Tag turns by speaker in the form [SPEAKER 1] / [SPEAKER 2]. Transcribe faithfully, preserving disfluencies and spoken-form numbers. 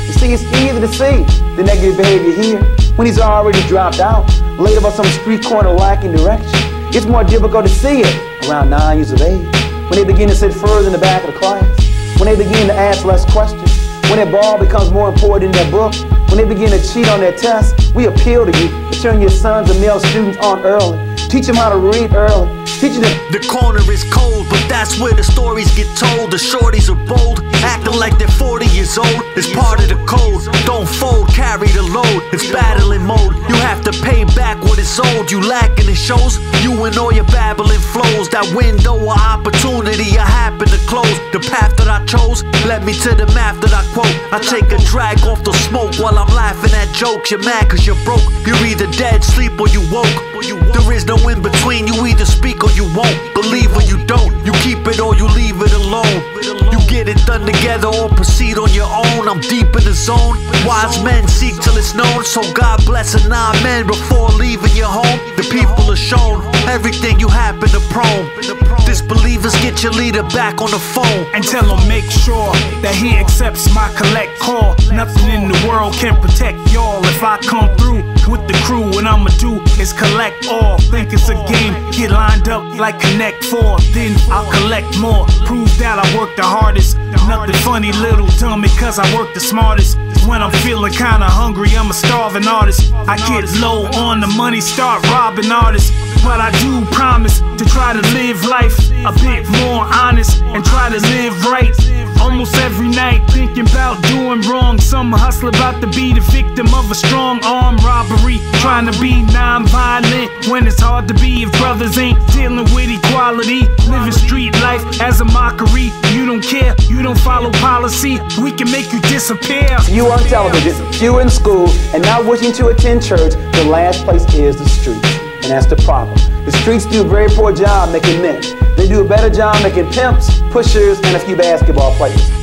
[SPEAKER 1] You see, it's easy to see the negative behavior here when he's already dropped out, laid up on some street corner lacking direction. It's more difficult to see it around nine years of age, when they begin to sit further in the back of the class, when they begin to ask less questions, when their ball becomes more important than their book, when they begin to cheat on their tests. We appeal to you to turn your sons and male students on early. Teach them how to read early. Teach them.
[SPEAKER 2] The corner is cold, but that's where the stories get told. The shorties are bold, acting like they're forty years old. It's part of the code. Don't fold, carry the load. It's battling mode. You have to pay back what is owed. You lacking it shows. You and all your babbling flows. That window of opportunity I happen to close. The path that I chose led me to the math that I quote. I take a drag off the smoke while I'm laughing at jokes. You're mad cause you're broke. You're either dead, sleep, or you woke. There is no in between. You either speak or you won't. Believe or you don't. You keep it or you leave it alone. You get it done together or proceed on your own. I'm deep in the zone. Wise men seek till it's known. So God bless and amen. Before leaving your home, the people are shown everything you happen to prone. Disbelievers, get your leader back on the phone
[SPEAKER 3] and tell him make sure that he accepts my collect call. Nothing in the world can protect y'all. If I come through with the crew, what I'ma do is collect all. Think it's a game, get lined up like Connect Four, then I'll collect more. Prove that I work the hardest. Nothing funny, little dummy, cause I work the smartest. When I'm feeling kinda hungry, I'm a starving artist. I get low on the money, start robbing artists. But I do promise to try to live life a bit more honest and try to live right. Almost every night thinking about doing wrong. Some hustler about to be the victim of a strong arm robbery, trying to be non-violent when it's hard to be if brothers ain't dealing with equality. Living street life as a mockery. You don't care, you don't follow policy, we can make you disappear.
[SPEAKER 1] You on television, you in school, and not wishing to attend church. The last place is the streets, and that's the problem. The streets do a very poor job making men. They do a better job making pimps, pushers, and a few basketball players.